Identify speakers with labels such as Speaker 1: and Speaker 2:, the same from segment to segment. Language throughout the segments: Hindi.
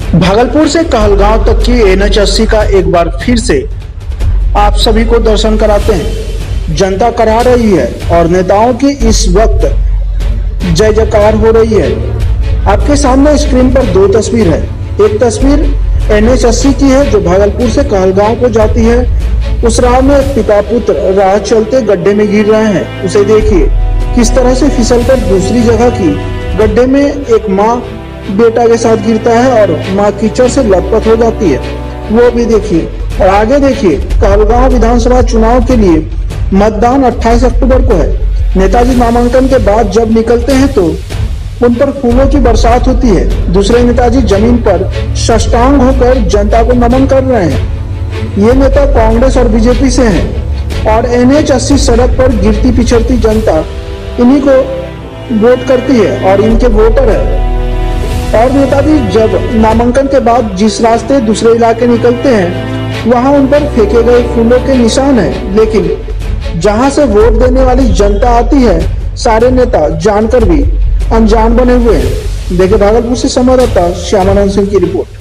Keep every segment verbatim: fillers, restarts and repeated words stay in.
Speaker 1: भागलपुर से कहलगांव तक की एन एच अस्सी का एक बार फिर से आप सभी को दर्शन कराते हैं। जनता करा रही है और नेताओं की इस वक्त जय जयकार हो रही है। आपके सामने स्क्रीन पर दो तस्वीर है। एक तस्वीर एन एच अस्सी की है जो भागलपुर से कहलगांव को जाती है। उस राह में एक पिता पुत्र राह चलते गड्ढे में गिर रहे हैं। उसे देखिए किस तरह से फिसलकर दूसरी जगह की गड्ढे में एक माँ बेटा के साथ गिरता है और माँ कीचड़ से लथपथ हो जाती है। वो भी देखिए और आगे देखिए कहलगांव विधानसभा चुनाव के लिए मतदान अट्ठाईस अक्टूबर को है। नेताजी नामांकन के बाद जब निकलते हैं तो उन पर फूलों की बरसात होती है। दूसरे नेताजी जमीन पर साष्टांग होकर जनता को नमन कर रहे हैं। ये नेता कांग्रेस और बीजेपी से हैं और एन एच अस्सी सड़क पर गिरती पिछड़ती जनता इन्हीं को वोट करती है और इनके वोटर है। और नेताजी जब नामांकन के बाद जिस रास्ते दूसरे इलाके निकलते हैं वहां उन पर फेंके गए फूलों के निशान है, लेकिन जहां से वोट देने वाली जनता आती है सारे नेता जानकर भी अनजान बने हुए हैं। देखिए भागलपुर से संवाददाता श्यामानंद सिंह की रिपोर्ट।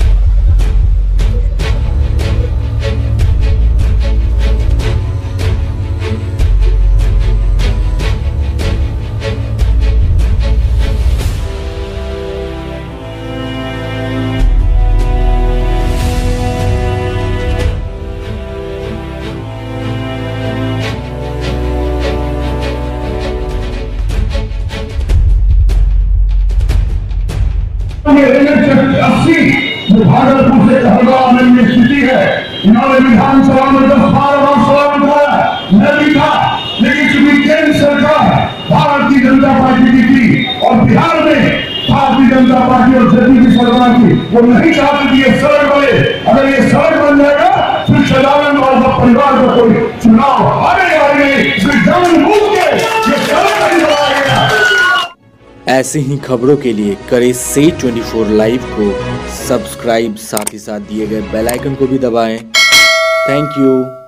Speaker 2: अस्सी जो भागलपुर से कहलगांव में ये स्थिति है। इन्होंने विधानसभा में दस बारह बार सवाल उठाया, मैं भी था, लेकिन चूंकि केंद्र सरकार भारतीय जनता पार्टी की थी और बिहार में भारतीय जनता पार्टी और जेडी की सरकार थी, वो नहीं चाहती कि ये सड़क बने। अगर ये सड़क बन जाएगा फिर सदानंद और परिवार का कोई चुनाव आने वाले इसमें जानबूझ के ये सड़क नहीं बनाएगा।
Speaker 3: ऐसे ही खबरों के लिए करें से ट्वेंटी फोर लाइव को सब्सक्राइब, साथ ही साथ दिए गए बेल आइकन को भी दबाएं। Thank you.